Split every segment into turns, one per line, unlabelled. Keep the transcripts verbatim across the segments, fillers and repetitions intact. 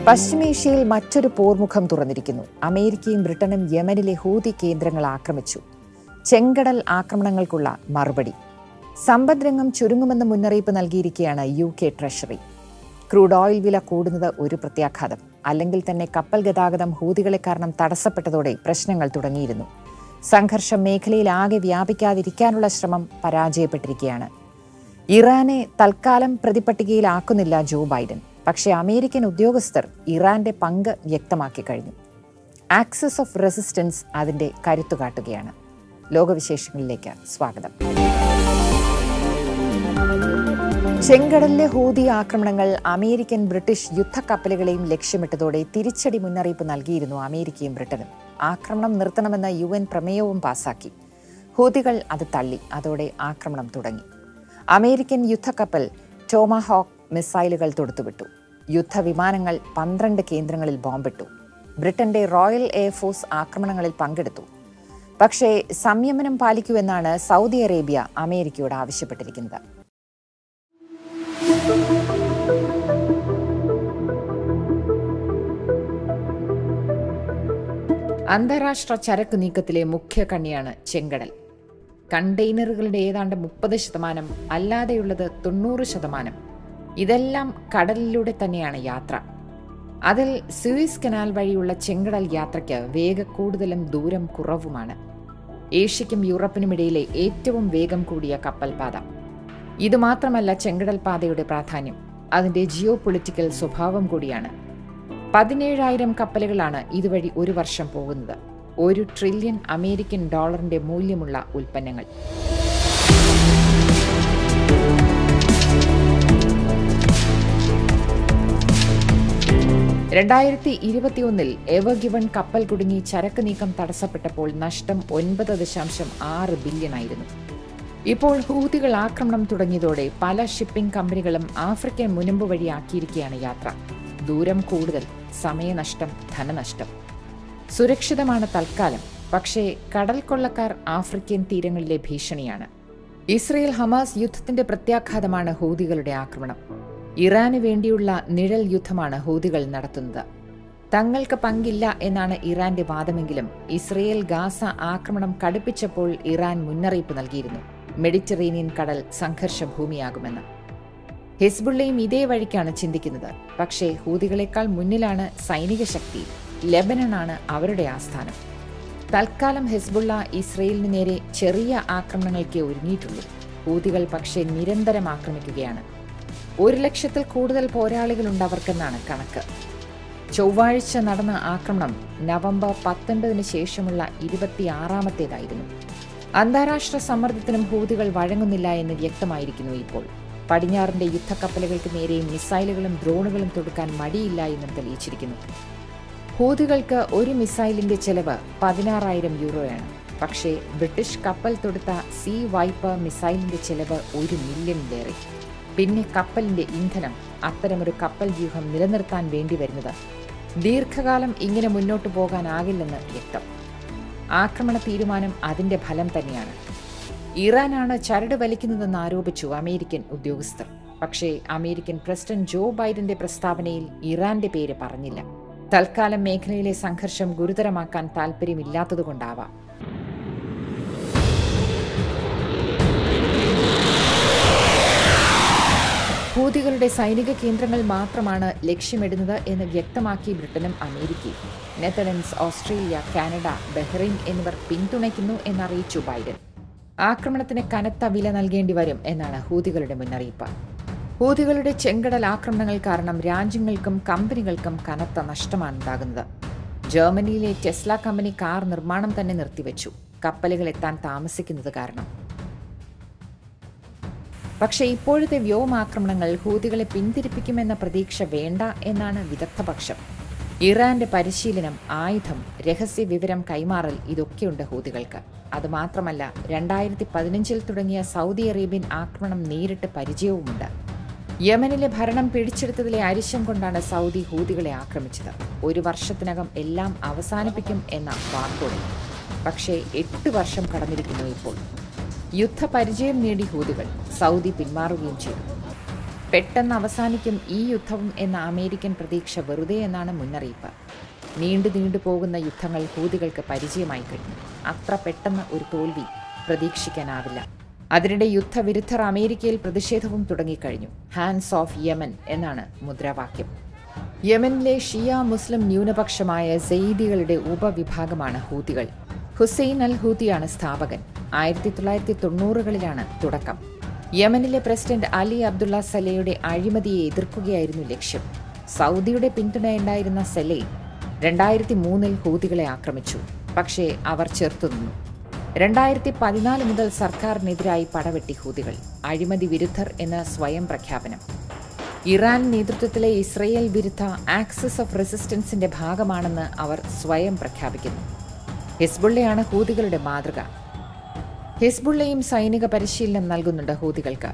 പശ്ചിമേഷ്യയിൽ മറ്റൊരു പോർമുഖം തുറന്നിരിക്കുന്നു. അമേരിക്കയും ബ്രിട്ടനും യമനിലെ ഹൂതി കേന്ദ്രങ്ങൾ ആക്രമിച്ചു. ചെങ്കടൽ ആക്രമണങ്ങൾക്കുള്ള മറുപടി. സമ്പദ്രംഗം ചുരുങ്ങുമെന്ന് മുന്നറിയിപ്പ് നൽകിയിരിക്കുകയാണ് U K treasury. Crude oil വില കൂടുന്നത് ഒരു പ്രത്യാഘാതം. അല്ലെങ്കിൽ തന്നെ കപ്പൽ ഗതാഗതം ഹൂതികളെ കാരണം തടസ്സപ്പെട്ടതോടെ പ്രശ്നങ്ങൾ തുടങ്ങിയിരുന്നു. സംഘർഷം മേഖലയിൽ ആകെ വ്യാപിക്കാതിരിക്കാനുള്ള ശ്രമം പരാജയപ്പെട്ടിരിക്കുകയാണ്. ഇറാനെ തൽക്കാലം പ്രതിപട്ടികയിലാക്കുന്നില്ല ജോ ബൈഡൻ. പക്ഷേ അമേരിക്കൻ ഉദ്യോഗസ്ഥർ ഇറാന്റെ പങ്ക് വ്യക്തമാക്കി കഴിഞ്ഞു. ആക്സിസ് ഓഫ് റെസിസ്റ്റൻസ് അതിന്റെ കരുത്തു കാട്ടുകയാണ്. ലോകവിശേഷങ്ങളിലേക്ക് സ്വാഗതം. ചെങ്കടലിലെ ഹൂതി ആക്രമണങ്ങൾ അമേരിക്കൻ ബ്രിട്ടീഷ് യുദ്ധക്കപ്പലുകളെയും ലക്ഷ്യമിട്ടതോടെ തിരിച്ചടി മുന്നറിയിപ്പ് നൽകിയിരുന്നു അമേരിക്കയും ബ്രിട്ടനും. ആക്രമണം നിർത്തണമെന്ന യു എൻ പ്രമേയവും പാസാക്കി. ഹൂതികൾ അത് തള്ളി. അതോടെ ആക്രമണം തുടങ്ങി. അമേരിക്കൻ യുദ്ധക്കപ്പൽ ടോമാഹോക്ക് മിസൈലുകൾ തൊടുത്തുവിട്ടു. യുദ്ധവിമാനങ്ങൾ പന്ത്രണ്ട് കേന്ദ്രങ്ങളിൽ ബോംബിട്ടു. ബ്രിട്ടന്റെ റോയൽ എയർഫോഴ്സ് ആക്രമണങ്ങളിൽ പങ്കെടുത്തു. പക്ഷേ സംയമനം പാലിക്കൂവെന്നാണ് സൗദി അറേബ്യ അമേരിക്കയോട് ആവശ്യപ്പെട്ടിരിക്കുന്നത്. അന്താരാഷ്ട്ര ചരക്ക് നീക്കത്തിലെ മുഖ്യ കണ്ണിയാണ് ചെങ്കടൽ. കണ്ടെയ്നറുകളുടെ ഏതാണ്ട് മുപ്പത് ശതമാനം, അല്ലാതെയുള്ളത് തൊണ്ണൂറ് ശതമാനം. ഇതെല്ലാം കടലിലൂടെ തന്നെയാണ് യാത്ര. അതിൽ സൂയിസ് കനാൽ വഴിയുള്ള ചെങ്കടൽ യാത്രയ്ക്ക് വേഗക്കൂടുതലും ദൂരം കുറവുമാണ്. ഏഷ്യയ്ക്കും യൂറോപ്പിനുമിടയിലെ ഏറ്റവും വേഗം കൂടിയ കപ്പൽ പാത. ഇതുമാത്രമല്ല ചെങ്കടൽ പാതയുടെ പ്രാധാന്യം, അതിന്റെ ജിയോ പൊളിറ്റിക്കൽ സ്വഭാവം കൂടിയാണ്. പതിനേഴായിരം കപ്പലുകളാണ് ഇതുവഴി ഒരു വർഷം പോകുന്നത്. ഒരു ട്രില്യൺ അമേരിക്കൻ ഡോളറിന്റെ മൂല്യമുള്ള ഉൽപ്പന്നങ്ങൾ. രണ്ടായിരത്തി ഇരുപത്തിയൊന്നിൽ എവർ ഗിവൺ കപ്പൽ കുടുങ്ങി ചരക്ക് നീക്കം തടസ്സപ്പെട്ടപ്പോൾ നഷ്ടം ഒൻപത് ദശാംശം ആറ് ബില്യൺ ആയിരുന്നു. ഇപ്പോൾ ഹൂതികൾ ആക്രമണം തുടങ്ങിയതോടെ പല ഷിപ്പിംഗ് കമ്പനികളും ആഫ്രിക്കൻ മുനമ്പ് വഴിയാക്കിയിരിക്കുകയാണ് യാത്ര. ദൂരം കൂടുതൽ, സമയനഷ്ടം, ധനനഷ്ടം. സുരക്ഷിതമാണ് തൽക്കാലം. പക്ഷേ കടൽ കൊള്ളക്കാർ ആഫ്രിക്കൻ തീരങ്ങളിലെ ഭീഷണിയാണ്. ഇസ്രയേൽ ഹമാസ് യുദ്ധത്തിന്റെ പ്രത്യാഘാതമാണ് ഹൂതികളുടെ ആക്രമണം. ഇറാന് വേണ്ടിയുള്ള നിഴൽ യുദ്ധമാണ് ഹൂതികൾ നടത്തുന്നത്. തങ്ങൾക്ക് പങ്കില്ല എന്നാണ് ഇറാന്റെ വാദമെങ്കിലും ഇസ്രയേൽ ഗാസ ആക്രമണം കടുപ്പിച്ചപ്പോൾ ഇറാൻ മുന്നറിയിപ്പ് നൽകിയിരുന്നു, മെഡിറ്ററേനിയൻ കടൽ സംഘർഷഭൂമിയാകുമെന്ന്. ഹിസ്ബുള്ളയും ഇതേ വഴിക്കാണ് ചിന്തിക്കുന്നത്. പക്ഷേ ഹൂതികളെക്കാൾ മുന്നിലാണ് സൈനിക ശക്തി. ലെബനനാണ് അവരുടെ ആസ്ഥാനം. തൽക്കാലം ഹിസ്ബുള്ള ഇസ്രയേലിന് നേരെ ചെറിയ ആക്രമണങ്ങൾക്കേ ഒരുങ്ങിയിട്ടുള്ളൂ. ഹൂതികൾ പക്ഷേ നിരന്തരം ആക്രമിക്കുകയാണ്. ഒരു ലക്ഷത്തിൽ കൂടുതൽ പോരാളികളുണ്ടവർക്കെന്നാണ് കണക്ക്. ചൊവ്വാഴ്ച നടന്ന ആക്രമണം നവംബർ പത്തൊൻപതിന് ശേഷമുള്ള ഇരുപത്തിയാറാമത്തേതായിരുന്നു. അന്താരാഷ്ട്ര സമ്മർദ്ദത്തിനും ഹൂതികൾ വഴങ്ങുന്നില്ല എന്ന് വ്യക്തമായിരിക്കുന്നു ഇപ്പോൾ. പടിഞ്ഞാറിന്റെ യുദ്ധക്കപ്പലുകൾക്ക് നേരെ മിസൈലുകളും ഡ്രോണുകളും തൊടുക്കാൻ മടിയില്ല എന്നും തെളിയിച്ചിരിക്കുന്നു. ഹൂതികൾക്ക് ഒരു മിസൈലിന്റെ ചെലവ് പതിനാറായിരം യൂറോയാണ്. പക്ഷേ ബ്രിട്ടീഷ് കപ്പൽ തൊടുത്ത സീ വൈപ്പർ മിസൈലിന്റെ ചെലവ് ഒരു മില്യണിലേറെ. പിന്നെ കപ്പലിന്റെ ഇന്ധനം. അത്തരമൊരു കപ്പൽ വ്യൂഹം നിലനിർത്താൻ വേണ്ടി വരുന്നത്. ദീർഘകാലം ഇങ്ങനെ മുന്നോട്ടു പോകാനാകില്ലെന്ന് വ്യക്തം. ആക്രമണ തീരുമാനം അതിന്റെ ഫലം തന്നെയാണ്. ഇറാനാണ് ചരട് വലിക്കുന്നതെന്ന് ആരോപിച്ചു അമേരിക്കൻ ഉദ്യോഗസ്ഥർ. പക്ഷേ അമേരിക്കൻ പ്രസിഡന്റ് ജോ ബൈഡന്റെ പ്രസ്താവനയിൽ ഇറാന്റെ പേര് പറഞ്ഞില്ല. തൽക്കാലം മേഖലയിലെ സംഘർഷം ഗുരുതരമാക്കാൻ താൽപ്പര്യമില്ലാത്തതുകൊണ്ടാവാം. ഹൂതികളുടെ സൈനിക കേന്ദ്രങ്ങൾ മാത്രമാണ് ലക്ഷ്യമിടുന്നത് എന്ന് വ്യക്തമാക്കി ബ്രിട്ടനും അമേരിക്കയും. നെതർലൻഡ്സ്, ഓസ്ട്രേലിയ, കാനഡ, ബഹ്റൈൻ എന്നിവർ പിന്തുണയ്ക്കുന്നു എന്നറിയിച്ചു ബൈഡൻ. ആക്രമണത്തിന് കനത്ത വില നൽകേണ്ടി വരും എന്നാണ് ഹൂതികളുടെ മുന്നറിയിപ്പ്. ഹൂതികളുടെ ചെങ്കടൽ ആക്രമണങ്ങൾ കാരണം രാജ്യങ്ങൾക്കും കമ്പനികൾക്കും കനത്ത നഷ്ടമാണ് ഉണ്ടാകുന്നത്. ജർമ്മനിയിലെ ടെസ്ല കമ്പനി കാർ നിർമ്മാണം തന്നെ നിർത്തിവെച്ചു, കപ്പലുകൾ എത്താൻ താമസിക്കുന്നത് കാരണം. പക്ഷേ ഇപ്പോഴത്തെ വ്യോമാക്രമണങ്ങൾ ഹൂതികളെ പിന്തിരിപ്പിക്കുമെന്ന പ്രതീക്ഷ വേണ്ട എന്നാണ് വിദഗ്ധപക്ഷം. ഇറാന്റെ പരിശീലനം, ആയുധം, രഹസ്യ വിവരം കൈമാറൽ ഇതൊക്കെയുണ്ട് ഹൂതികൾക്ക്. അതുമാത്രമല്ല, രണ്ടായിരത്തി പതിനഞ്ചിൽ തുടങ്ങിയ സൗദി അറേബ്യൻ ആക്രമണം നേരിട്ട് പരിചയവുമുണ്ട്. യമനിലെ ഭരണം പിടിച്ചെടുത്തതിലെ അരിശം കൊണ്ടാണ് സൗദി ഹൂതികളെ ആക്രമിച്ചത്. ഒരു വർഷത്തിനകം എല്ലാം അവസാനിപ്പിക്കും എന്ന വാക്കോടെ. പക്ഷേ എട്ട് വർഷം കടന്നിരിക്കുന്നു ഇപ്പോൾ. യുദ്ധപരിചയം നേടി ഹൂതികൾ. സൗദി പിന്മാറുകയും ചെയ്തു. പെട്ടെന്ന് അവസാനിക്കും ഈ യുദ്ധവും എന്ന അമേരിക്കൻ പ്രതീക്ഷ വെറുതെ എന്നാണ് മുന്നറിയിപ്പ്. നീണ്ടു നീണ്ടു പോകുന്ന യുദ്ധങ്ങൾ ഹൂതികൾക്ക് പരിചയമായി കഴിഞ്ഞു. അത്ര പെട്ടെന്ന് ഒരു തോൽവി പ്രതീക്ഷിക്കാനാവില്ല. അതിനിടെ യുദ്ധവിരുദ്ധർ അമേരിക്കയിൽ പ്രതിഷേധവും തുടങ്ങിക്കഴിഞ്ഞു. ഹാൻഡ്സ് ഓഫ് യമൻ എന്നാണ് മുദ്രാവാക്യം. യമനിലെ ഷിയ മുസ്ലിം ന്യൂനപക്ഷമായ സെയ്ദികളുടെ ഉപവിഭാഗമാണ് ഹൂതികൾ. ഹുസൈൻ അൽ ഹൂതിയാണ് സ്ഥാപകൻ. ആയിരത്തി തൊള്ളായിരത്തി തൊണ്ണൂറുകളിലാണ് തുടക്കം. യമനിലെ പ്രസിഡന്റ് അലി അബ്ദുള്ള സലേയുടെ അഴിമതിയെ എതിർക്കുകയായിരുന്നു ലക്ഷ്യം. സൗദിയുടെ പിന്തുണയുണ്ടായിരുന്ന സലേ രണ്ടായിരത്തി മൂന്നിൽ ഹൂതികളെ ആക്രമിച്ചു. പക്ഷേ അവർ ചെറുത്തുനിന്നു. രണ്ടായിരത്തി പതിനാല് മുതൽ സർക്കാരിനെതിരായി പടവെട്ടി ഹൂതികൾ. അഴിമതി വിരുദ്ധർ എന്ന സ്വയം പ്രഖ്യാപനം. ഇറാൻ നേതൃത്വത്തിലെ ഇസ്രയേൽ വിരുദ്ധ ആക്സിസ് ഓഫ് റെസിസ്റ്റൻസിന്റെ ഭാഗമാണെന്ന് അവർ സ്വയം പ്രഖ്യാപിക്കുന്നു. ഹിസ്ബുള്ളയാണ് ഹൂതികളുടെ മാതൃക. ഹിസ്ബുള്ളയും സൈനിക പരിശീലനം നൽകുന്നുണ്ട് ഹൂതികൾക്ക്.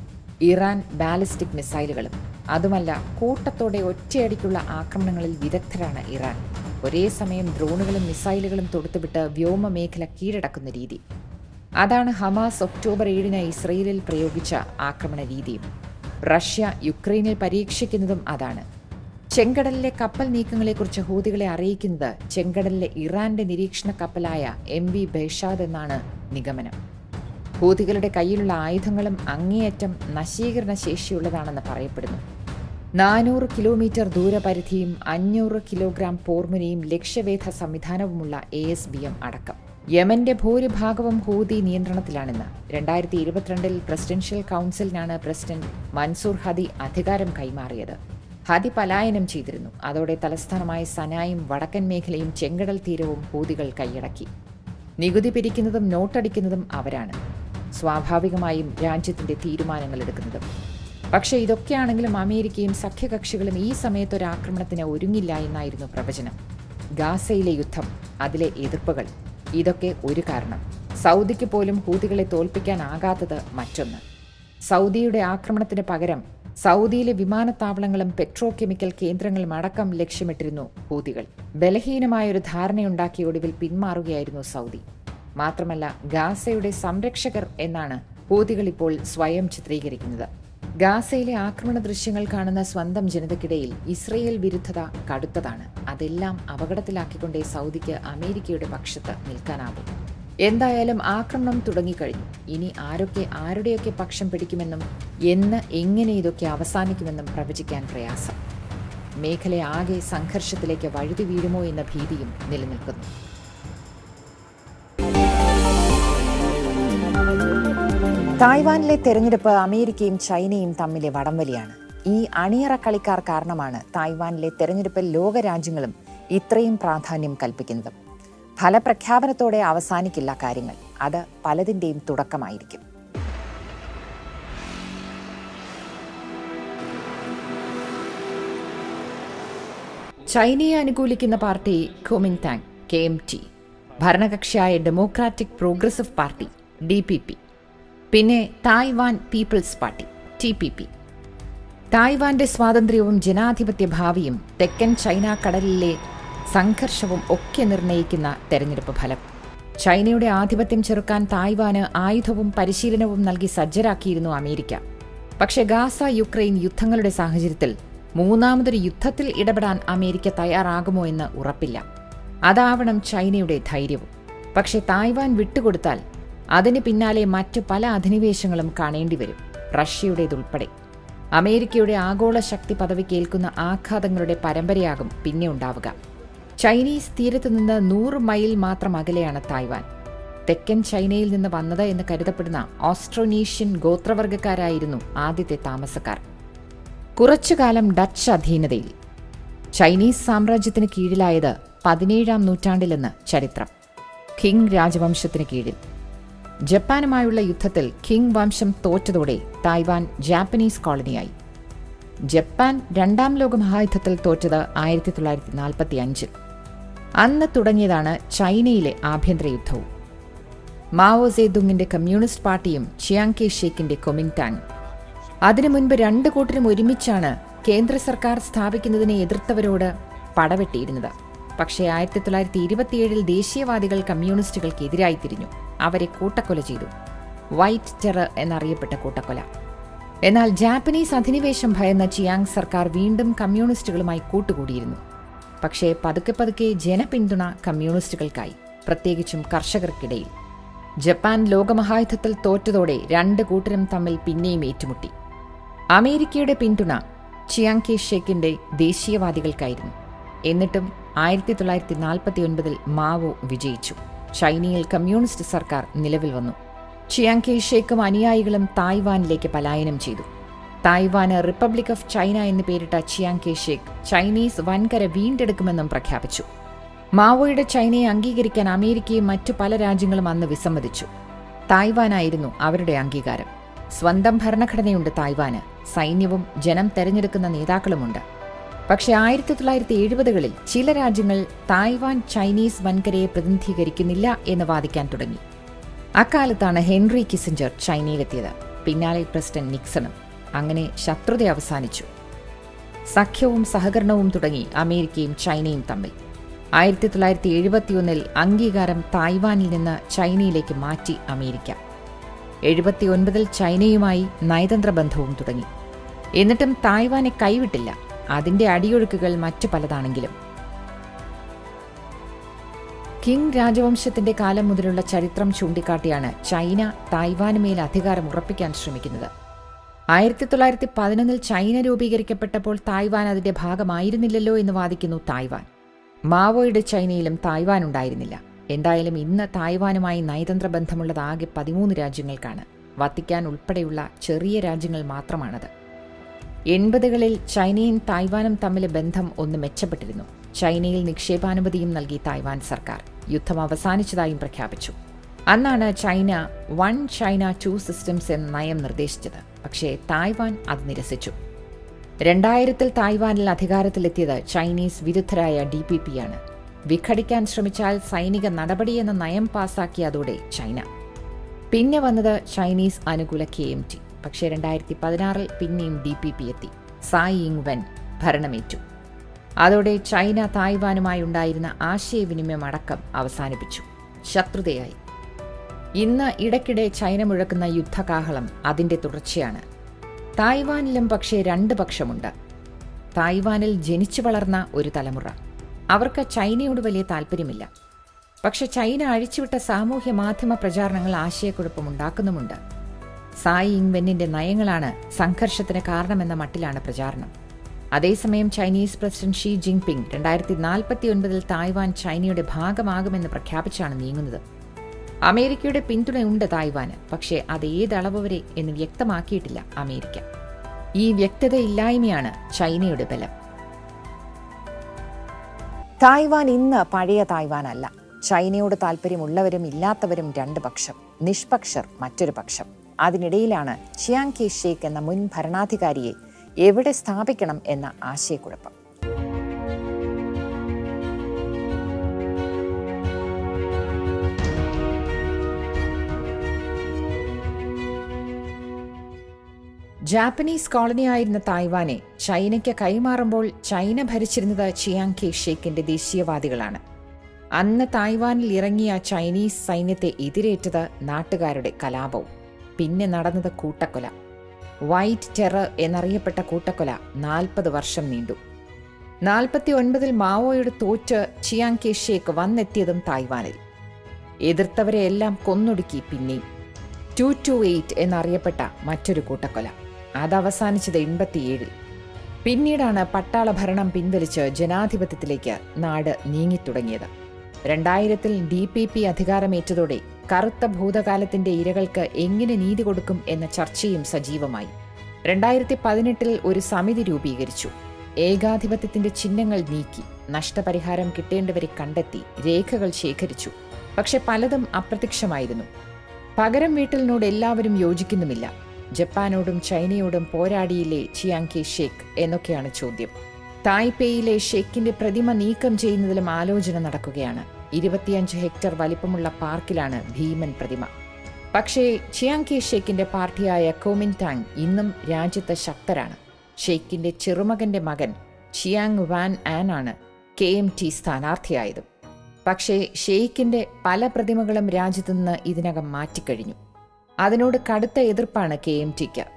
Iran ballistic മിസൈലുകളും. അതുമല്ല, കൂട്ടത്തോടെ ഒറ്റയടിക്കുള്ള ആക്രമണങ്ങളിൽ വിദഗ്ധരാണ് ഇറാൻ. ഒരേ സമയം ഡ്രോണുകളും മിസൈലുകളും തൊടുത്തുവിട്ട് വ്യോമമേഖല കീഴടക്കുന്ന രീതി. അതാണ് ഹമാസ് ഒക്ടോബർ ഏഴിന് ഇസ്രയേലിൽ പ്രയോഗിച്ച ആക്രമണ രീതിയും. റഷ്യ യുക്രൈനിൽ പരീക്ഷിക്കുന്നതും അതാണ്. ചെങ്കടലിലെ കപ്പൽ നീക്കങ്ങളെക്കുറിച്ച് ഹൂതികളെ അറിയിക്കുന്നത് ചെങ്കടലിലെ ഇറാന്റെ നിരീക്ഷണ കപ്പലായ എം വി ബെഷാദ് എന്നാണ് നിഗമനം. ഹൂതികളുടെ കയ്യിലുള്ള ആയുധങ്ങളും അങ്ങേയറ്റം നശീകരണ ശേഷിയുള്ളതാണെന്ന് പറയപ്പെടുന്നു. നാനൂറ് കിലോമീറ്റർ ദൂരപരിധിയും അഞ്ഞൂറ് കിലോഗ്രാം പോർമുനയും ലക്ഷ്യവേധ സംവിധാനവുമുള്ള എ എസ് ബി എം അടക്കം. യമന്റെ ഭൂരിഭാഗവും ഹൂതി നിയന്ത്രണത്തിലാണെന്ന് രണ്ടായിരത്തി ഇരുപത്തിരണ്ടിൽ പ്രസിഡൻഷ്യൽ കൗൺസിലിനാണ് പ്രസിഡന്റ് മൻസൂർ ഹദി അധികാരം കൈമാറിയത്. ഹദി പലായനം ചെയ്തിരുന്നു. അതോടെ തലസ്ഥാനമായ സനായും വടക്കൻ മേഖലയും ചെങ്കടൽ തീരവും ഹൂതികൾ കൈയടക്കി. നികുതി പിരിക്കുന്നതും നോട്ടടിക്കുന്നതും അവരാണ്. സ്വാഭാവികമായും രാജ്യത്തിന്റെ തീരുമാനങ്ങൾ എടുക്കുന്നതും. പക്ഷേ ഇതൊക്കെയാണെങ്കിലും അമേരിക്കയും സഖ്യകക്ഷികളും ഈ സമയത്തൊരാക്രമണത്തിന് ഒരുങ്ങില്ല എന്നായിരുന്നു പ്രവചനം. ഗാസയിലെ യുദ്ധം, അതിലെ എതിർപ്പുകൾ, ഇതൊക്കെ ഒരു കാരണം. സൗദിക്ക് പോലും ഹൂതികളെ തോൽപ്പിക്കാനാകാത്തത് മറ്റൊന്ന്. സൗദിയുടെ ആക്രമണത്തിന് പകരം സൗദിയിലെ വിമാനത്താവളങ്ങളും പെട്രോ കെമിക്കൽ കേന്ദ്രങ്ങളും അടക്കം ലക്ഷ്യമിട്ടിരുന്നു ഹൂതികൾ. ബലഹീനമായൊരു ധാരണയുണ്ടാക്കിയ ഒടുവിൽ പിന്മാറുകയായിരുന്നു സൗദി. മാത്രമല്ല, ഗാസയുടെ സംരക്ഷകർ എന്നാണ് ഹൂതികൾ ഇപ്പോൾ സ്വയം ചിത്രീകരിക്കുന്നത്. ഗാസയിലെ ആക്രമണ ദൃശ്യങ്ങൾ കാണുന്ന സ്വന്തം ജനതയ്ക്കിടയിൽ ഇസ്രയേൽ വിരുദ്ധത കടുത്തതാണ്. അതെല്ലാം അപകടത്തിലാക്കിക്കൊണ്ടേ സൗദിക്ക് അമേരിക്കയുടെ പക്ഷത്ത് നിൽക്കാനാവും. എന്തായാലും ആക്രമണം തുടങ്ങിക്കഴിഞ്ഞു. ഇനി ആരൊക്കെ ആരുടെയൊക്കെ പക്ഷം പിടിക്കുമെന്നും എന്ന് എങ്ങനെ ഇതൊക്കെ അവസാനിക്കുമെന്നും പ്രവചിക്കാൻ പ്രയാസം. മേഖലയാകെ സംഘർഷത്തിലേക്ക് വഴുതി വീഴുമോ എന്ന ഭീതിയും നിലനിൽക്കുന്നു. തായ്വാനിലെ തെരഞ്ഞെടുപ്പ് അമേരിക്കയും ചൈനയും തമ്മിലെ വടംവലിയാണ്. ഈ അണിയറ കളിക്കാർ കാരണമാണ് തായ്വാനിലെ തെരഞ്ഞെടുപ്പിൽ ലോകരാജ്യങ്ങളും ഇത്രയും പ്രാധാന്യം കൽപ്പിക്കുന്നത്. ഫലപ്രഖ്യാപനത്തോടെ അവസാനിക്കില്ല കാര്യങ്ങൾ. അത് പലതിൻ്റെയും തുടക്കമായിരിക്കും. ചൈനയെ അനുകൂലിക്കുന്ന party Kuomintang K M T, ഭരണകക്ഷിയായ Democratic Progressive Party D P P, പിന്നെ Taiwan People's Party T P P. തായ്വാന്റെ സ്വാതന്ത്ര്യവും ജനാധിപത്യ ഭാവിയും തെക്കൻ ചൈന കടലിലെ സംഘർഷവും ഒക്കെ നിർണ്ണയിക്കുന്ന തെരഞ്ഞെടുപ്പ് ഫലം. ചൈനയുടെ ആധിപത്യം ചെറുക്കാൻ തായ്വാന് ആയുധവും പരിശീലനവും നൽകി സജ്ജരാക്കിയിരുന്നു അമേരിക്ക. പക്ഷേ ഗാസ യുക്രൈൻ യുദ്ധങ്ങളുടെ സാഹചര്യത്തിൽ മൂന്നാമതൊരു യുദ്ധത്തിൽ ഇടപെടാൻ അമേരിക്ക തയ്യാറാകുമോ എന്ന് ഉറപ്പില്ല. അതാവണം ചൈനയുടെ ധൈര്യവും. പക്ഷേ തായ്വാൻ വിട്ടുകൊടുത്താൽ അതിന് പിന്നാലെ മറ്റു പല അധിനിവേശങ്ങളും കാണേണ്ടി വരും, റഷ്യയുടേതുൾപ്പെടെ. അമേരിക്കയുടെ ആഗോള ശക്തി പദവിക്കേൽക്കുന്ന ആഘാതങ്ങളുടെ പരമ്പരയാകും പിന്നെ ഉണ്ടാവുക. ചൈനീസ് തീരത്തുനിന്ന് നൂറ് മൈൽ മാത്രം അകലെയാണ് തായ്വാൻ. തെക്കൻ ചൈനയിൽ നിന്ന് വന്നത് എന്ന് കരുതപ്പെടുന്ന ഓസ്ട്രോനീഷ്യൻ ഗോത്രവർഗക്കാരായിരുന്നു ആദ്യത്തെ താമസക്കാർ. കുറച്ചുകാലം ഡച്ച് അധീനതയിൽ. ചൈനീസ് സാമ്രാജ്യത്തിന് കീഴിലായത് പതിനേഴാം നൂറ്റാണ്ടിലെന്ന് ചരിത്രം. ഖിങ് രാജവംശത്തിന് കീഴിൽ. ജപ്പാനുമായുള്ള യുദ്ധത്തിൽ ഖിങ് വംശം തോറ്റതോടെ തായ്വാൻ ജാപ്പനീസ് കോളനിയായി. ജപ്പാൻ രണ്ടാം ലോക മഹായുദ്ധത്തിൽ തോറ്റത് ആയിരത്തി തൊള്ളായിരത്തി നാൽപ്പത്തി അഞ്ചിൽ. അന്ന് തുടങ്ങിയതാണ് ചൈനയിലെ ആഭ്യന്തര യുദ്ധവും. മാവോ സേതുങ്ങിന്റെ കമ്മ്യൂണിസ്റ്റ് പാർട്ടിയും ചിയാങ് കെ ഷേക്കിന്റെ കൊമിങ്ടാങ്. അതിനു മുൻപ് രണ്ടു കൂട്ടരും ഒരുമിച്ചാണ് കേന്ദ്ര സർക്കാർ സ്ഥാപിക്കുന്നതിനെ എതിർത്തവരോട് പടവെട്ടിയിരുന്നത്. പക്ഷേ ആയിരത്തി തൊള്ളായിരത്തി ഇരുപത്തിയേഴിൽ ദേശീയവാദികൾ കമ്മ്യൂണിസ്റ്റുകൾക്കെതിരായി തിരിഞ്ഞു. അവരെ കൂട്ടക്കൊല ചെയ്തു. വൈറ്റ് ടെറർ എന്നറിയപ്പെട്ട കൂട്ടക്കൊല. എന്നാൽ ജാപ്പനീസ് അധിനിവേശം ഭയന്ന ചിയാങ് സർക്കാർ വീണ്ടും കമ്മ്യൂണിസ്റ്റുകളുമായി കൂട്ടുകൂടിയിരുന്നു. പക്ഷേ പതുക്കെ പതുക്കെ ജനപിന്തുണ കമ്മ്യൂണിസ്റ്റുകൾക്കായി, പ്രത്യേകിച്ചും കർഷകർക്കിടയിൽ. ജപ്പാൻ ലോകമഹായുദ്ധത്തിൽ തോറ്റതോടെ രണ്ട് കൂട്ടരും തമ്മിൽ പിന്നെയും ഏറ്റുമുട്ടി. അമേരിക്കയുടെ പിന്തുണ ചിയാങ് കെ ഷേക്കിന്റെ ദേശീയവാദികൾക്കായിരുന്നു. എന്നിട്ടും ആയിരത്തി തൊള്ളായിരത്തി നാൽപ്പത്തി ഒൻപതിൽ മാവോ വിജയിച്ചു. ചൈനയിൽ കമ്മ്യൂണിസ്റ്റ് സർക്കാർ നിലവിൽ വന്നു. ചിയാങ് കെ ഷേക്കും അനുയായികളും തായ്വാനിലേക്ക് പലായനം ചെയ്തു. തായ്വാന് റിപ്പബ്ലിക് ഓഫ് ചൈന എന്ന് പേരിട്ട ചിയാങ് കെ ഷേക്ക് ചൈനീസ് വൻകര വീണ്ടെടുക്കുമെന്നും പ്രഖ്യാപിച്ചു. മാവോയുടെ ചൈനയെ അംഗീകരിക്കാൻ അമേരിക്കയും മറ്റു പല രാജ്യങ്ങളും അന്ന് വിസമ്മതിച്ചു. തായ്വാനായിരുന്നു അവരുടെ അംഗീകാരം. സ്വന്തം ഭരണഘടനയുണ്ട് തായ്വാന്, സൈന്യവും ജനം തെരഞ്ഞെടുക്കുന്ന നേതാക്കളുമുണ്ട്. പക്ഷേ ആയിരത്തി തൊള്ളായിരത്തി എഴുപതുകളിൽ ചില രാജ്യങ്ങൾ തായ്വാൻ ചൈനീസ് വൻകരയെ പ്രതിനിധീകരിക്കുന്നില്ല എന്ന് വാദിക്കാൻ തുടങ്ങി. അക്കാലത്താണ് ഹെൻറി കിസിഞ്ചർ ചൈനയിലെത്തിയത്, പിന്നാലെ പ്രസിഡന്റ് നിക്സണും. അങ്ങനെ ശത്രുത അവസാനിച്ചു. സഖ്യവും സഹകരണവും തുടങ്ങി അമേരിക്കയും ചൈനയും തമ്മിൽ. ആയിരത്തി തൊള്ളായിരത്തി എഴുപത്തിയൊന്നിൽ അംഗീകാരം തായ്വാനിൽ നിന്ന് ചൈനയിലേക്ക് മാറ്റി അമേരിക്ക. എഴുപത്തിയൊൻപതിൽ ചൈനയുമായി നയതന്ത്ര ബന്ധവും തുടങ്ങി. എന്നിട്ടും തായ്വാനെ കൈവിട്ടില്ല. അതിന്റെ അടിയൊഴുക്കുകൾ മറ്റു പലതാണെങ്കിലും. കിങ് രാജവംശത്തിന്റെ കാലം മുതലുള്ള ചരിത്രം ചൂണ്ടിക്കാട്ടിയാണ് ചൈന തായ്വാനുമേൽ അധികാരം ഉറപ്പിക്കാൻ ശ്രമിക്കുന്നത്. ആയിരത്തി തൊള്ളായിരത്തി പതിനൊന്നിൽ ചൈന രൂപീകരിക്കപ്പെട്ടപ്പോൾ തായ്വാൻ അതിന്റെ ഭാഗമായിരുന്നില്ലല്ലോ എന്ന് വാദിക്കുന്നു തായ്വാൻ. മാവോയുടെ ചൈനയിലും തായ്വാൻ ഉണ്ടായിരുന്നില്ല. എന്തായാലും ഇന്ന് തായ്വാനുമായി നയതന്ത്ര ബന്ധമുള്ളത് ആകെ പതിമൂന്ന് രാജ്യങ്ങൾക്കാണ്. വത്തിക്കാൻ ഉൾപ്പെടെയുള്ള ചെറിയ രാജ്യങ്ങൾ മാത്രമാണത്. എൺപതുകളിൽ ചൈനയും തായ്വാനും തമ്മിൽ ബന്ധം ഒന്ന് മെച്ചപ്പെട്ടിരുന്നു. ചൈനയിൽ നിക്ഷേപാനുമതിയും നൽകി തായ്വാൻ സർക്കാർ. യുദ്ധം അവസാനിച്ചതായും പ്രഖ്യാപിച്ചു. അന്നാണ് China one China two systems എന്ന നയം നിർദ്ദേശിച്ചത്. പക്ഷേ തായ്വാൻ അത് നിരസിച്ചു. രണ്ടായിരത്തിൽ തായ്വാനിൽ അധികാരത്തിലെത്തിയത് ചൈനീസ് വിരുദ്ധരായ ഡി പി പി ആണ്. വിഘടിക്കാൻ ശ്രമിച്ചാൽ സൈനിക നടപടിയെന്ന നയം പാസാക്കിയതോടെ ചൈന. പിന്നെ വന്നത് ചൈനീസ് അനുകൂല കെ എം ടി. പക്ഷേ രണ്ടായിരത്തി പതിനാറിൽ പിന്നെയും ഡി പി പി എത്തി. സായ് ഇങ് വെൻ ഭരണമേറ്റു. അതോടെ ചൈന തായ്വാനുമായി ഉണ്ടായിരുന്ന ആശയവിനിമയം അടക്കം അവസാനിപ്പിച്ചു. ശത്രുതയായി. ഇന്ന് ഇടയ്ക്കിടെ ചൈന മുഴക്കുന്ന യുദ്ധകാഹളം അതിന്റെ തുടർച്ചയാണ്. തായ്വാനിലും പക്ഷേ രണ്ട് പക്ഷമുണ്ട്. തായ്വാനിൽ ജനിച്ചു വളർന്ന ഒരു തലമുറ. അവർക്ക് ചൈനയോട് വലിയ താല്പര്യമില്ല. പക്ഷെ ചൈന അഴിച്ചുവിട്ട സാമൂഹ്യ മാധ്യമ പ്രചാരണങ്ങൾ ആശയക്കുഴപ്പമുണ്ടാക്കുന്നുമുണ്ട്. സായ് ഇങ് വെന്നിന്റെ നയങ്ങളാണ് സംഘർഷത്തിന് കാരണമെന്ന മട്ടിലാണ് പ്രചാരണം. അതേസമയം ചൈനീസ് പ്രസിഡന്റ് ഷീ ജിൻപിങ് രണ്ടായിരത്തി നാൽപ്പത്തി ഒൻപതിൽ തായ്വാൻ ചൈനയുടെ ഭാഗമാകുമെന്ന് പ്രഖ്യാപിച്ചാണ് നീങ്ങുന്നത്. അമേരിക്കയുടെ പിന്തുണയുണ്ട് തായ്വാന്. പക്ഷേ അത് ഏതളവ് വരെ എന്ന് വ്യക്തമാക്കിയിട്ടില്ല അമേരിക്ക. ഈ വ്യക്തതയില്ലായ്മയാണ് ചൈനയുടെ ബലം. തായ്വാൻ ഇന്ന് പഴയ തായ്വാനല്ല. ചൈനയോട് താല്പര്യമുള്ളവരും ഇല്ലാത്തവരും രണ്ട് പക്ഷം, നിഷ്പക്ഷർ മറ്റൊരു പക്ഷം. അതിനിടയിലാണ് ചിയാങ് കെ ഷേക്ക് എന്ന മുൻ ഭരണാധികാരിയെ എവിടെ സ്ഥാപിക്കണം എന്ന ആശയക്കുഴപ്പം. ജാപ്പനീസ് കോളനിയായിരുന്ന തായ്വാനെ ചൈനയ്ക്ക് കൈമാറുമ്പോൾ ചൈന ഭരിച്ചിരുന്നത് ചിയാങ് കെ ഷേക്കിന്റെ ദേശീയവാദികളാണ്. അന്ന് തായ്വാനിൽ ഇറങ്ങിയ ചൈനീസ് സൈന്യത്തെ എതിരേറ്റത് നാട്ടുകാരുടെ കലാപവും. പിന്നെ നടന്നത് കൂട്ടക്കൊല. വൈറ്റ് ടെറർ എന്നറിയപ്പെട്ട കൂട്ടക്കൊല നാൽപ്പത് വർഷം നീണ്ടു. നാൽപ്പത്തി ഒൻപതിൽ മാവോയുടെ തോറ്റ് ചിയാങ് കെ ഷേക്ക് വന്നെത്തിയതും തായ്വാനിൽ. എതിർത്തവരെയെല്ലാം കൊന്നൊടുക്കി. പിന്നെയും ടു ടു എയ്റ്റ് എന്നറിയപ്പെട്ട മറ്റൊരു കൂട്ടക്കൊല. അത് അവസാനിച്ചത് എൺപത്തിയേഴിൽ. പിന്നീടാണ് പട്ടാള ഭരണം പിൻവലിച്ച് ജനാധിപത്യത്തിലേക്ക് നാട് നീങ്ങിത്തുടങ്ങിയത്. രണ്ടായിരത്തിൽ ഡി പി പി അധികാരമേറ്റതോടെ കറുത്ത ഭൂതകാലത്തിന്റെ ഇരകൾക്ക് എങ്ങനെ നീതി കൊടുക്കും എന്ന ചർച്ചയും സജീവമായി. രണ്ടായിരത്തി പതിനെട്ടിൽ ഒരു സമിതി രൂപീകരിച്ചു. ഏകാധിപത്യത്തിന്റെ ചിഹ്നങ്ങൾ നീക്കി, നഷ്ടപരിഹാരം കിട്ടേണ്ടവരെ കണ്ടെത്തി, രേഖകൾ ശേഖരിച്ചു. പക്ഷെ പലതും അപ്രത്യക്ഷമായിരുന്നു. പകരം വീട്ടലിനോട് എല്ലാവരും യോജിക്കുന്നുമില്ല. ജപ്പാനോടും ചൈനയോടും പോരാടിയില്ലേ ചിയാങ് കെ ഷേക്ക് എന്നൊക്കെയാണ് ചോദ്യം. തായ്പേയിലെ ഷേക്കിന്റെ പ്രതിമ നീക്കം ചെയ്യുന്നതിലും ആലോചന നടക്കുകയാണ്. ഇരുപത്തിയഞ്ച് ഹെക്ടർ വലിപ്പമുള്ള പാർക്കിലാണ് ഭീമൻ പ്രതിമ. പക്ഷേ ചിയാങ് കെ ഷേക്കിന്റെ പാർട്ടിയായ കോമിൻടാങ് ഇന്നും രാജ്യത്ത് ശക്തരാണ്. ഷേക്കിന്റെ ചെറുമകന്റെ മകൻ ചിയാങ് വാൻ ആൻ ആണ് കെ എം ടി സ്ഥാനാർത്ഥിയായതും. പക്ഷേ ഷെയ്ഖിന്റെ പല പ്രതിമകളും രാജ്യത്തു നിന്ന് ഇതിനകം മാറ്റിക്കഴിഞ്ഞു. അതിനോട് കടുത്ത എതിർപ്പാണ് കെ എം ടിക്ക്.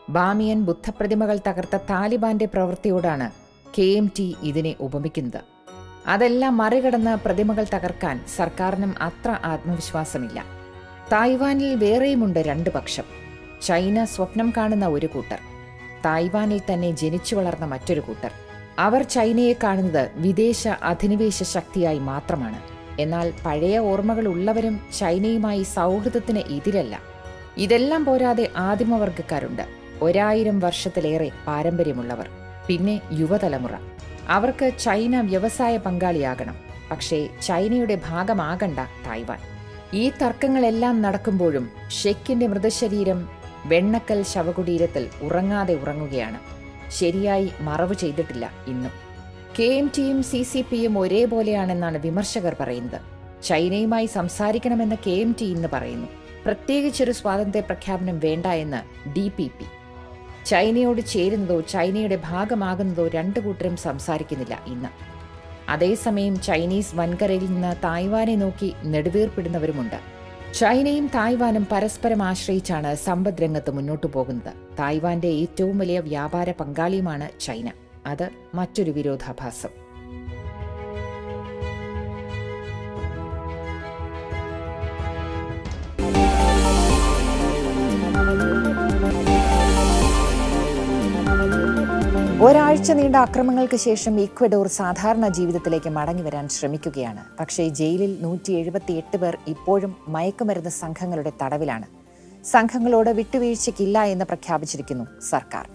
ബാമിയൻ ബുദ്ധപ്രതിമകൾ തകർത്ത താലിബാന്റെ പ്രവൃത്തിയോടാണ് കെ എം ടി ഇതിനെ ഉപമിക്കുന്നത്. അതെല്ലാം മറികടന്ന് പ്രതിമകൾ തകർക്കാൻ സർക്കാരിനും അത്ര ആത്മവിശ്വാസമില്ല. തായ്വാനിൽ വേറെയുമുണ്ട് രണ്ട് പക്ഷം. ചൈന സ്വപ്നം കാണുന്ന ഒരു കൂട്ടർ, തായ്വാനിൽ തന്നെ ജനിച്ചു വളർന്ന മറ്റൊരു കൂട്ടർ. അവർ ചൈനയെ കാണുന്നത് വിദേശ അധിനിവേശ ശക്തിയായി മാത്രമാണ്. എന്നാൽ പഴയ ഓർമ്മകൾ ഉള്ളവരും ചൈനയുമായി സൗഹൃദത്തിന് എതിരല്ല. ഇതെല്ലാം പോരാതെ ആദിമവർഗക്കാരുണ്ട്, ഒരായിരം വർഷത്തിലേറെ പാരമ്പര്യമുള്ളവർ. പിന്നെ യുവതലമുറ. അവർക്ക് ചൈന വ്യവസായ പങ്കാളിയാകണം, പക്ഷേ ചൈനയുടെ ഭാഗമാകണ്ട തായ്വാൻ. ഈ തർക്കങ്ങളെല്ലാം നടക്കുമ്പോഴും ഷെക്കിന്റെ മൃതശരീരം വെണ്ണക്കൽ ശവകുടീരത്തിൽ ഉറങ്ങാതെ ഉറങ്ങുകയാണ്. ശരിയായി മറവ് ചെയ്തിട്ടില്ല ഇന്നും. കെ എം ടിയും സി സി പിയും ഒരേപോലെയാണെന്നാണ് വിമർശകർ പറയുന്നത്. ചൈനയുമായി സംസാരിക്കണമെന്ന് കെ എം ടി ഇന്ന് പറയുന്നു. പ്രത്യേകിച്ചൊരു സ്വാതന്ത്ര്യ പ്രഖ്യാപനം വേണ്ട എന്ന് ഡി പി പി. ചൈനയോട് ചേരുന്നതോ ചൈനയുടെ ഭാഗമാകുന്നതോ രണ്ടു കൂട്ടരും സംസാരിക്കുന്നില്ല ഇന്ന്. അതേസമയം ചൈനീസ് വൻകരയിൽ നിന്ന് തായ്വാനെ നോക്കി നെടുവീർപ്പിടുന്നവരുമുണ്ട്. ചൈനയും തായ്വാനും പരസ്പരം ആശ്രയിച്ചാണ് സമ്പദ് രംഗത്ത് മുന്നോട്ടു പോകുന്നത്. തായ്വാന്റെ ഏറ്റവും വലിയ വ്യാപാര പങ്കാളിയുമാണ് ചൈന. അത് മറ്റൊരു വിരോധാഭാസം. ഒരാഴ്ച നീണ്ട അക്രമങ്ങൾക്ക് ശേഷം ഇക്വഡോർ സാധാരണ ജീവിതത്തിലേക്ക് മടങ്ങിവരാൻ ശ്രമിക്കുകയാണ്. പക്ഷേ ജയിലിൽ നൂറ്റി എഴുപത്തിയെട്ട് പേർ ഇപ്പോഴും മയക്കുമരുന്ന് സംഘങ്ങളുടെ തടവിലാണ്. സംഘങ്ങളോട് വിട്ടുവീഴ്ചയ്ക്കില്ല എന്ന് പ്രഖ്യാപിച്ചിരിക്കുന്നു സർക്കാർ.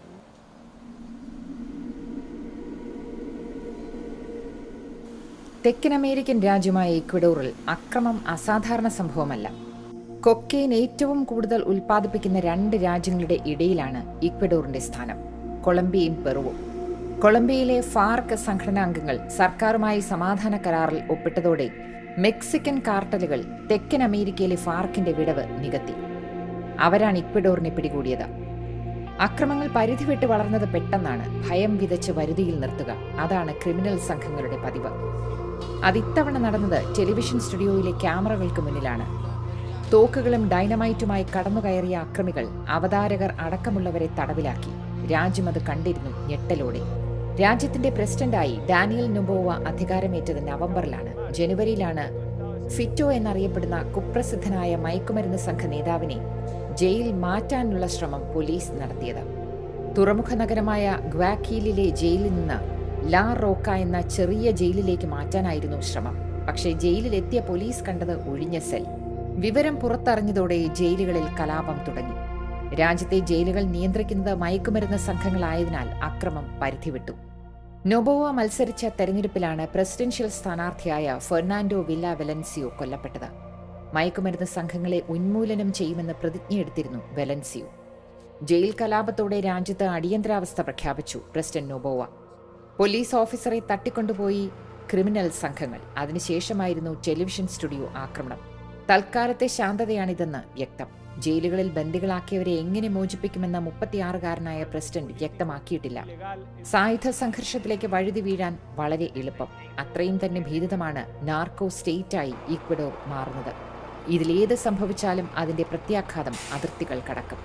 തെക്കൻ അമേരിക്കൻ രാജ്യമായ ഇക്വഡോറിൽ അക്രമം അസാധാരണ സംഭവമല്ല. കൊക്കെയ്ൻ ഏറ്റവും കൂടുതൽ ഉൽപ്പാദിപ്പിക്കുന്ന രണ്ട് രാജ്യങ്ങളുടെ ഇടയിലാണ് ഇക്വഡോറിന്റെ സ്ഥാനം, കൊളംബിയയും പെറുവും. കൊളംബിയയിലെ ഫാർക്ക് സംഘടനാംഗങ്ങൾ സർക്കാരുമായി സമാധാന കരാറിൽ ഒപ്പിട്ടതോടെ മെക്സിക്കൻ കാർട്ടലുകൾ തെക്കൻ അമേരിക്കയിലെ ഫാർക്കിന്റെ വിടവ് നികത്തി. അവരാണ് ഇക്വഡോറിനെ പിടികൂടിയത്. അക്രമങ്ങൾ പരിധിവിട്ട് വളർന്നത് പെട്ടെന്നാണ്. ഭയം വിതച്ച് വരുതിയിൽ നിർത്തുക, അതാണ് ക്രിമിനൽ സംഘങ്ങളുടെ പതിവ്. അതിത്തവണ നടന്നത് ടെലിവിഷൻ സ്റ്റുഡിയോയിലെ ക്യാമറകൾക്ക് മുന്നിലാണ്. തോക്കുകളും ഡൈനമൈറ്റുമായി കടന്നുകയറിയ അക്രമികൾ അവതാരകർ അടക്കമുള്ളവരെ തടവിലാക്കി. രാജ്യം അത് കണ്ടിരുന്നു ഞെട്ടലോടെ. രാജ്യത്തിന്റെ പ്രസിഡന്റായി ഡാനിയൽ നൊബോവ അധികാരമേറ്റത് നവംബറിലാണ്. ജനുവരിയിലാണ് ഫിറ്റോ എന്നറിയപ്പെടുന്ന കുപ്രസിദ്ധനായ മയക്കുമരുന്ന് സംഘ നേതാവിനെ ജയിൽ മാറ്റാനുള്ള ശ്രമം പോലീസ് നടത്തിയത്. തുറമുഖ നഗരമായ ഗ്വാക്കീലിലെ ജയിലിൽ നിന്ന് ലാ റോക്ക എന്ന ചെറിയ ജയിലിലേക്ക് മാറ്റാനായിരുന്നു ശ്രമം. പക്ഷേ ജയിലിലെത്തിയ പോലീസ് കണ്ടത് ഒഴിഞ്ഞ സെൽ. വിവരം പുറത്തറിഞ്ഞതോടെ ജയിലുകളിൽ കലാപം തുടങ്ങി. രാജ്യത്തെ ജയിലുകൾ നിയന്ത്രിക്കുന്നത് മയക്കുമരുന്ന് സംഘങ്ങളായതിനാൽ അക്രമം പരിധിവിട്ടു. നൊബോവ മത്സരിച്ച തെരഞ്ഞെടുപ്പിലാണ് പ്രസിഡൻഷ്യൽ സ്ഥാനാർത്ഥിയായ ഫെർണാൻഡോ വില്ല വെലൻസിയോ കൊല്ലപ്പെട്ടത്. മയക്കുമരുന്ന് സംഘങ്ങളെ ഉന്മൂലനം ചെയ്യുമെന്ന് പ്രതിജ്ഞയെടുത്തിരുന്നു വെലൻസിയോ. ജയിൽ കലാപത്തോടെ രാജ്യത്ത് അടിയന്തരാവസ്ഥ പ്രഖ്യാപിച്ചു പ്രസിഡന്റ് നൊബോവ. പോലീസ് ഓഫീസറെ തട്ടിക്കൊണ്ടുപോയി ക്രിമിനൽ സംഘങ്ങൾ. അതിനുശേഷമായിരുന്നു ടെലിവിഷൻ സ്റ്റുഡിയോ ആക്രമണം. തൽക്കാലത്തെ ശാന്തതയാണിതെന്ന് വ്യക്തം. ജയിലുകളിൽ ബന്ദികളാക്കിയവരെ എങ്ങനെ മോചിപ്പിക്കുമെന്ന മുപ്പത്തിയാറുകാരനായ പ്രസിഡന്റ് വ്യക്തമാക്കിയിട്ടില്ല. സായുധ സംഘർഷത്തിലേക്ക് വഴുതി വീഴാൻ വളരെ എളുപ്പം. അത്രയും തന്നെ ഭീതിതമാണ് നാർക്കോ സ്റ്റേറ്റായി ഈക്വഡോർ മാറുന്നത്. ഇതിലേത് സംഭവിച്ചാലും അതിന്റെ പ്രത്യാഘാതം അതിർത്തികൾ കടക്കും.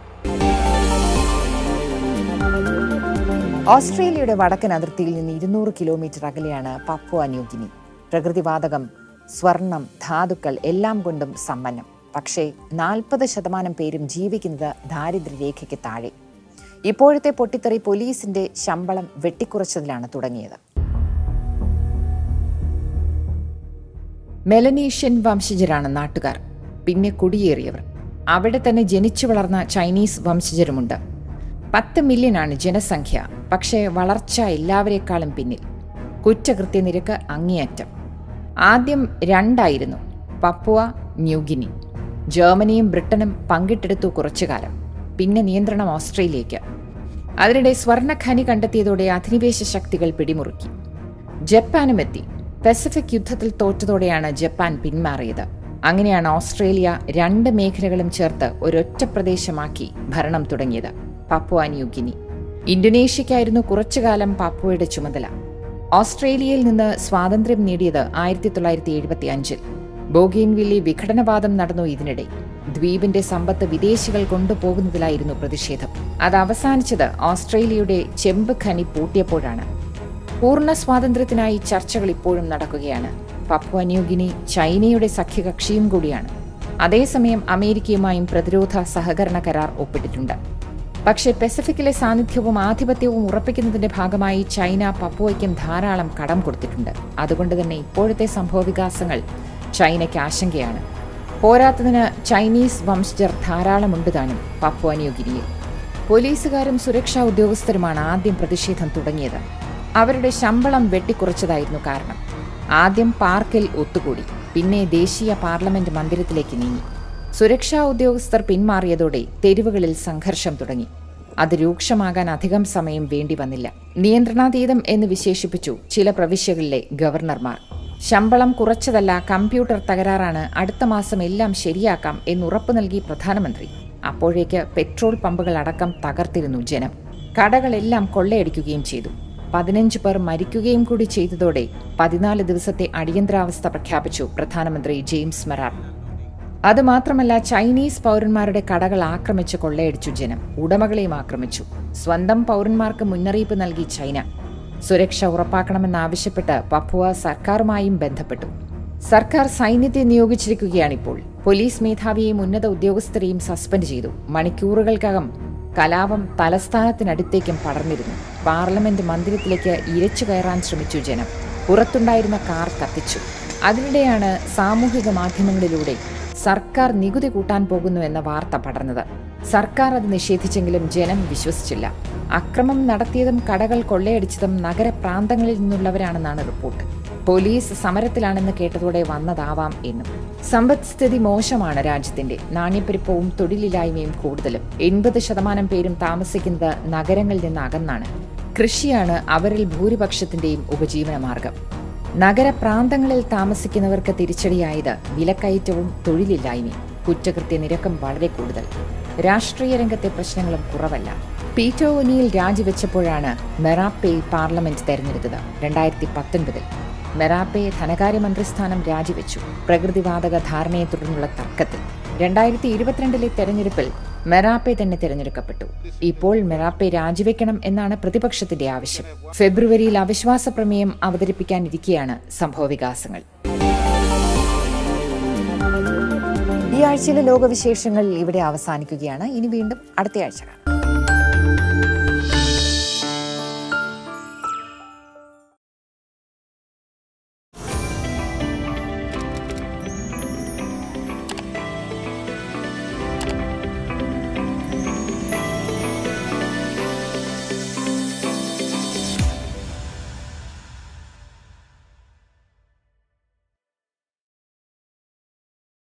ഓസ്ട്രേലിയയുടെ വടക്കൻ അതിർത്തിയിൽ നിന്ന് ഇരുന്നൂറ് കിലോമീറ്റർ അകലെയാണ് പപ്പുവ ന്യൂഗിനി. പ്രകൃതിവാതകം, സ്വർണം, ധാതുക്കൾ എല്ലാം കൊണ്ടും സമ്പന്നം. പക്ഷേ നാൽപ്പത് ശതമാനം പേരും ജീവിക്കുന്നത് ദാരിദ്ര്യരേഖയ്ക്ക് താഴെ. ഇപ്പോഴത്തെ പൊട്ടിത്തെറി പോലീസിന്റെ ശമ്പളം വെട്ടിക്കുറച്ചതിലാണ് തുടങ്ങിയത്. മെലനീഷ്യൻ വംശജരാണ് നാട്ടുകാർ, പിന്നെ കുടിയേറിയവർ. അവിടെ തന്നെ ജനിച്ചു വളർന്ന ചൈനീസ് വംശജരുമുണ്ട്. പത്ത് മില്യനാണ് ജനസംഖ്യ. പക്ഷേ വളർച്ച എല്ലാവരെക്കാളും പിന്നിൽ. കുറ്റകൃത്യനിരക്ക് അങ്ങേയറ്റം. ആദ്യം രണ്ടായിരുന്നു, പപ്പുവ ന്യൂഗിനി. ജർമ്മനിയും ബ്രിട്ടനും പങ്കിട്ടെടുത്തു കുറച്ചുകാലം. പിന്നെ നിയന്ത്രണം ഓസ്ട്രേലിയയ്ക്ക്. അതിനിടെ സ്വർണ്ണഖനി കണ്ടെത്തിയതോടെ അധിനിവേശ ശക്തികൾ പിടിമുറുക്കി. ജപ്പാനും എത്തി. പസഫിക് യുദ്ധത്തിൽ തോറ്റതോടെയാണ് ജപ്പാൻ പിന്മാറിയത്. അങ്ങനെയാണ് ഓസ്ട്രേലിയ രണ്ട് മേഖലകളും ചേർത്ത് ഒരൊറ്റ പ്രദേശമാക്കി ഭരണം തുടങ്ങിയത്, പപ്പുവ ന്യൂഗിനി. ഇന്തോനേഷ്യയ്ക്കായിരുന്നു കുറച്ചുകാലം പപ്പുവയുടെ ചുമതല. ഓസ്ട്രേലിയയിൽ നിന്ന് സ്വാതന്ത്ര്യം നേടിയത് ആയിരത്തി തൊള്ളായിരത്തി എഴുപത്തി അഞ്ചിൽ. ബോഗെയിൻവില്ലെ വിഘടനവാദം നടന്നു. ഇതിനിടെ ദ്വീപിന്റെ സമ്പത്ത് വിദേശികൾ കൊണ്ടുപോകുന്നതിലായിരുന്നു പ്രതിഷേധം. അത് അവസാനിച്ചത് ഓസ്ട്രേലിയയുടെ ചെമ്പ് ഖനി പൂട്ടിയപ്പോഴാണ്. പൂർണ്ണ സ്വാതന്ത്ര്യത്തിനായി ചർച്ചകൾ ഇപ്പോഴും നടക്കുകയാണ്. പപ്പുവ ന്യൂഗിനി ചൈനയുടെ സഖ്യകക്ഷിയും കൂടിയാണ്. അതേസമയം അമേരിക്കയുമായും പ്രതിരോധ സഹകരണ കരാർ ഒപ്പിട്ടിട്ടുണ്ട്. പക്ഷേ പസഫിക്കിലെ സാന്നിധ്യവും ആധിപത്യവും ഉറപ്പിക്കുന്നതിന്റെ ഭാഗമായി ചൈന പപ്പുവയ്ക്കും ധാരാളം കടം കൊടുത്തിട്ടുണ്ട്. അതുകൊണ്ട് തന്നെ ഇപ്പോഴത്തെ സംഭവവികാസങ്ങൾ ചൈനയ്ക്ക് ആശങ്കയാണ്. പോരാത്തതിന് ചൈനീസ് വംശജർ ധാരാളമുണ്ട് താനും പപ്പുവ ന്യൂഗിനിയിൽ. പോലീസുകാരും സുരക്ഷാ ഉദ്യോഗസ്ഥരുമാണ് ആദ്യം പ്രതിഷേധം തുടങ്ങിയത്. അവരുടെ ശമ്പളം വെട്ടിക്കുറച്ചതായിരുന്നു കാരണം. ആദ്യം പാർക്കിൽ ഒത്തുകൂടി, പിന്നെ ദേശീയ പാർലമെന്റ് മന്ദിരത്തിലേക്ക് നീങ്ങി. സുരക്ഷാ ഉദ്യോഗസ്ഥർ പിന്മാറിയതോടെ തെരുവുകളിൽ സംഘർഷം തുടങ്ങി. അത് രൂക്ഷമാകാൻ അധികം സമയം വേണ്ടി വന്നില്ല. നിയന്ത്രണാതീതം എന്ന് വിശേഷിപ്പിച്ചു ചില പ്രവിശ്യകളിലെ ഗവർണർമാർ. ശമ്പളം കുറച്ചതല്ല, കമ്പ്യൂട്ടർ തകരാറാണ്, അടുത്ത മാസം എല്ലാം ശരിയാക്കാം എന്നുറപ്പു നൽകി പ്രധാനമന്ത്രി. അപ്പോഴേക്ക് പെട്രോൾ പമ്പുകളടക്കം തകർത്തിരുന്നു ജനം. കടകളെല്ലാം കൊള്ളയടിക്കുകയും ചെയ്തു. പതിനഞ്ച് പേർ മരിക്കുകയും കൂടി ചെയ്തതോടെ പതിനാല് ദിവസത്തെ അടിയന്തരാവസ്ഥ പ്രഖ്യാപിച്ചു പ്രധാനമന്ത്രി ജെയിംസ് മെറാപ്പ്. അതുമാത്രമല്ല, ചൈനീസ് പൗരന്മാരുടെ കടകൾ ആക്രമിച്ച് കൊള്ളയടിച്ചു ജനം. ഉടമകളെയും ആക്രമിച്ചു. സ്വന്തം പൗരന്മാർക്ക് മുന്നറിയിപ്പ് നൽകി ചൈന. സുരക്ഷ ഉറപ്പാക്കണമെന്നാവശ്യപ്പെട്ട് പപ്പുവ സർക്കാരുമായും ബന്ധപ്പെട്ടു. സർക്കാർ സൈന്യത്തെ നിയോഗിച്ചിരിക്കുകയാണിപ്പോൾ. പോലീസ് മേധാവിയെയും ഉന്നത ഉദ്യോഗസ്ഥരെയും സസ്പെൻഡ് ചെയ്തു. മണിക്കൂറുകൾക്കകം കലാപം തലസ്ഥാനത്തിനടുത്തേക്കും പടർന്നിരുന്നു. പാർലമെന്റ് മന്ദിരത്തിലേക്ക് ഇരച്ചു കയറാൻ ശ്രമിച്ചു ജനം. പുറത്തുണ്ടായിരുന്ന കാർ കത്തിച്ചു. അതിനിടെയാണ് സാമൂഹിക മാധ്യമങ്ങളിലൂടെ സർക്കാർ നികുതി കൂട്ടാൻ പോകുന്നു എന്ന വാർത്ത പടർന്നത്. സർക്കാർ അത് നിഷേധിച്ചെങ്കിലും ജനം വിശ്വസിച്ചില്ല. അക്രമം നടത്തിയതും കടകൾ കൊള്ളയടിച്ചതും നഗരപ്രാന്തങ്ങളിൽ നിന്നുള്ളവരാണെന്നാണ് റിപ്പോർട്ട്. പോലീസ് സമരത്തിലാണെന്ന് കേട്ടതോടെ വന്നതാവാം എന്നും. സമ്പദ്സ്ഥിതി മോശമാണ് രാജ്യത്തിന്റെ. നാണ്യപ്പെരുപ്പവും തൊഴിലില്ലായ്മയും കൂടുതലും. എൺപത് ശതമാനം പേരും താമസിക്കുന്നത് നഗരങ്ങളിൽ നിന്ന് അകന്നാണ്. കൃഷിയാണ് അവരിൽ ഭൂരിപക്ഷത്തിന്റെയും ഉപജീവനമാർഗം. നഗരപ്രാന്തങ്ങളിൽ താമസിക്കുന്നവർക്ക് തിരിച്ചടിയായത് വിലക്കയറ്റവും തൊഴിലില്ലായ്മയും. കുറ്റകൃത്യ നിരക്കും വളരെ കൂടുതൽ. രാഷ്ട്രീയ രംഗത്തെ പ്രശ്നങ്ങളും കുറവല്ല. പീറ്റർ ഒനീൽ രാജിവെച്ചപ്പോഴാണ് മെറാപ്പെ പാർലമെന്റ് തെരഞ്ഞെടുത്തത്. രണ്ടായിരത്തി പത്തൊൻപതിൽ മെറാപ്പെ ധനകാര്യമന്ത്രിസ്ഥാനം രാജിവെച്ചു. പ്രകൃതിവാതക ധാരണയെ തുടർന്നുള്ള തർക്കത്തിൽ. രണ്ടായിരത്തി ഇരുപത്തിരണ്ടിലെ തെരഞ്ഞെടുപ്പിൽ മെറാപ്പെ തന്നെ തെരഞ്ഞെടുക്കപ്പെട്ടു. ഇപ്പോൾ മെറാപ്പെ രാജിവെക്കണം എന്നാണ് പ്രതിപക്ഷത്തിന്റെ ആവശ്യം. ഫെബ്രുവരിയിൽ അവിശ്വാസ പ്രമേയം അവതരിപ്പിക്കാനിരിക്കെയാണ് സംഭവവികാസങ്ങൾ. ഈ ആഴ്ചയിലെ ലോകവിശേഷങ്ങൾ ഇവിടെ അവസാനിക്കുകയാണ്. ഇനി വീണ്ടും അടുത്ത ആഴ്ച കാണാം.